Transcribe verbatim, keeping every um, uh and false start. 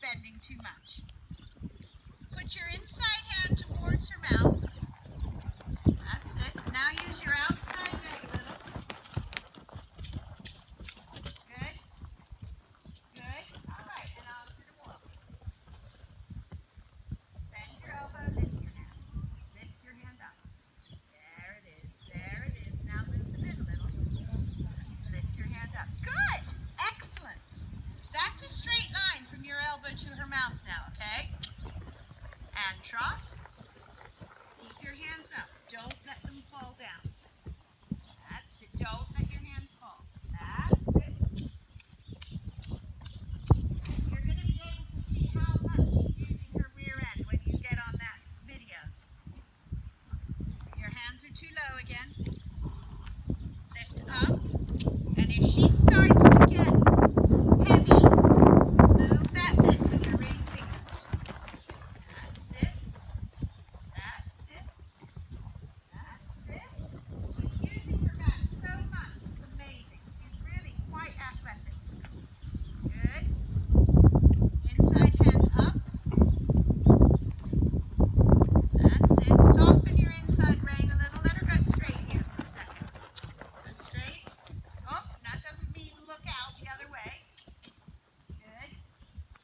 bending too much. Put your inside hand towards her mouth. That's it. Now use your outside leg a little. Good. Good. All right, and on to the wall. Bend your elbow, lift your hand. Lift your hand up. There it is. There it is. Now move the middle a little. Lift your hand up. Good. Excellent. That's a straight line from your elbow to her mouth now, okay? And trot. Keep your hands up. Don't let them fall down.